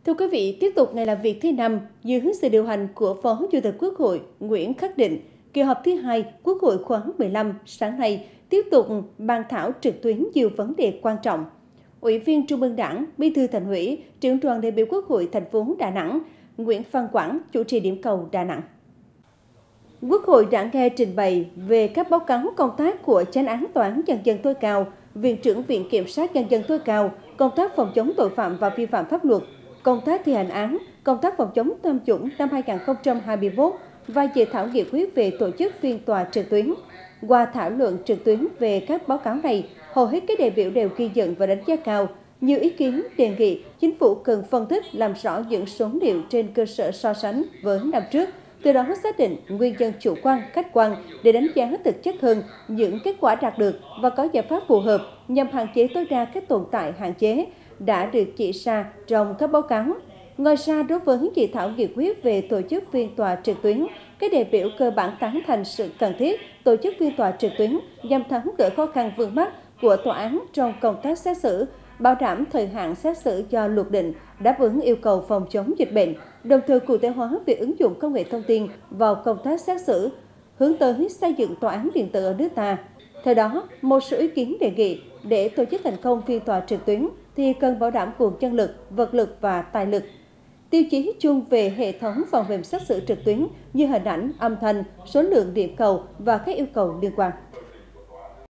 Thưa quý vị, tiếp tục ngày làm việc thứ 5 dưới sự điều hành của Phó Chủ tịch Quốc hội Nguyễn Khắc Định, kỳ họp thứ 2 Quốc hội khóa 15 sáng nay tiếp tục bàn thảo trực tuyến nhiều vấn đề quan trọng. Ủy viên Trung ương Đảng, Bí thư Thành ủy, Trưởng đoàn đại biểu Quốc hội thành phố Đà Nẵng, Nguyễn Văn Quảng chủ trì điểm cầu Đà Nẵng. Quốc hội đã nghe trình bày về các báo cáo công tác của Chánh án Tòa án Nhân dân tối cao, Viện trưởng Viện Kiểm sát Nhân dân tối cao, công tác phòng chống tội phạm và vi phạm pháp luật, công tác thi hành án, công tác phòng chống tham nhũng năm 2021 và dự thảo nghị quyết về tổ chức phiên tòa trực tuyến. Qua thảo luận trực tuyến về các báo cáo này, hầu hết các đại biểu đều ghi nhận và đánh giá cao. Nhiều ý kiến đề nghị chính phủ cần phân tích làm rõ những số liệu trên cơ sở so sánh với năm trước, từ đó xác định nguyên nhân chủ quan, khách quan để đánh giá thực chất hơn những kết quả đạt được và có giải pháp phù hợp nhằm hạn chế tối đa các tồn tại hạn chế đã được chỉ ra trong các báo cáo. Ngoài ra, đối với dự thảo nghị quyết về tổ chức phiên tòa trực tuyến, các đại biểu cơ bản tán thành sự cần thiết tổ chức phiên tòa trực tuyến nhằm tháo gỡ khó khăn vướng mắc của tòa án trong công tác xét xử, bảo đảm thời hạn xét xử do luật định, đáp ứng yêu cầu phòng chống dịch bệnh, đồng thời cụ thể hóa việc ứng dụng công nghệ thông tin vào công tác xét xử, hướng tới xây dựng tòa án điện tử ở nước ta. Theo đó, một số ý kiến đề nghị để tổ chức thành công phiên tòa trực tuyến thì cần bảo đảm nguồn nhân lực, vật lực và tài lực. Tiêu chí chung về hệ thống phần mềm xét xử trực tuyến như hình ảnh, âm thanh, số lượng điểm cầu và các yêu cầu liên quan.